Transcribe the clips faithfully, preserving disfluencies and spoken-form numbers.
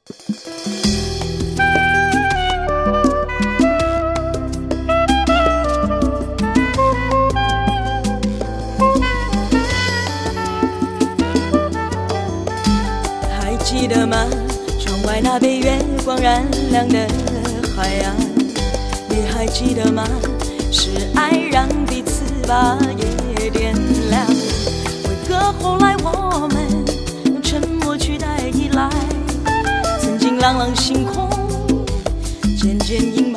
还记得吗？窗外那被月光染亮的海岸，你还记得吗？是爱让彼此把夜点亮。为何后来我们用沉默取代依赖？曾经朗朗星空渐渐阴霾，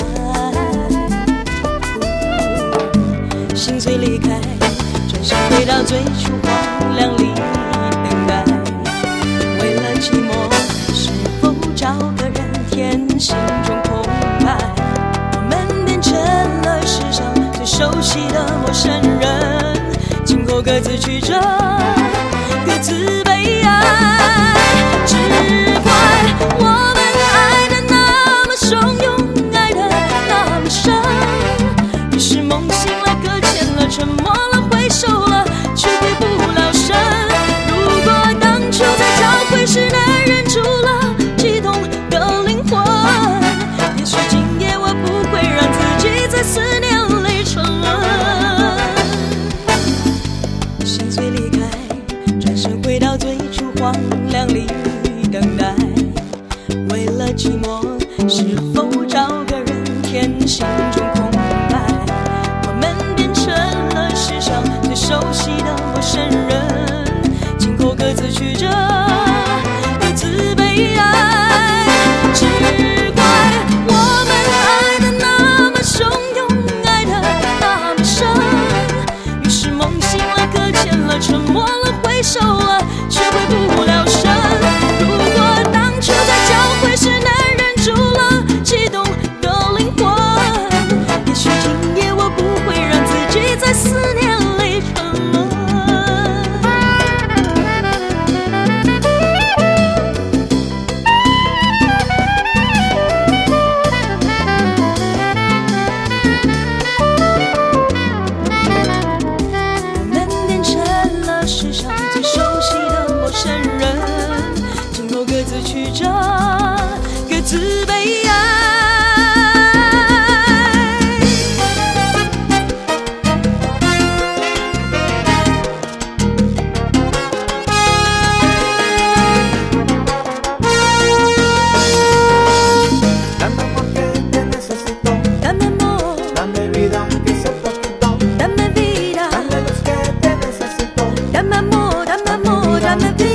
心碎离开，转身回到最初荒凉里等待。为了寂寞，是否找个人填心中空白？我们变成了世上最熟悉的陌生人，今后各自曲折，各自悲哀。只怪我们爱的那么汹涌，爱的那么深，于是梦醒来搁浅了，沉默了，挥手了，却回不了神。如果当初在交汇时能忍住了激动的灵魂，也许今夜我不会让自己在思念里沉沦。心碎离开，转身回到最初荒凉里等待。为了寂寞，是否找个人填心中空白？我们变成了世上最熟悉的陌生人，今后各自曲折，各自悲哀。只怪我们爱的那么汹涌，爱的那么深，于是梦醒了，搁浅了，沉默了，挥手了，却回不了神。如果当初在交汇时能忍住了激动的灵魂，也许今夜我不会让自己在思念里沉沦。我们变成了世上最熟悉的陌生人，今后各自曲折，各自悲哀。 Dame amor que te necesito, Dame amor, dame vida aunque sea poquito, dame vida, dame luz que te necesito, dame amor, dame amor, dame vida.